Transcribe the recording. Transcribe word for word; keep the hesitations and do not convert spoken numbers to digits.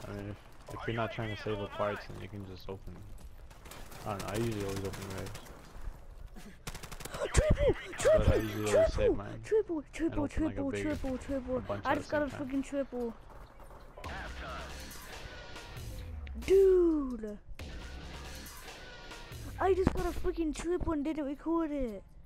I mean, if, if you're not trying to save up parts, then you can just open. I don't know. I usually always open rares. Triple! Triple! But I usually always save mine. Triple! Triple! open, like, a Triple! big- Triple! Triple! a bunch I at just the got a same time. freaking triple. Dude! I just got a freaking triple and didn't record it.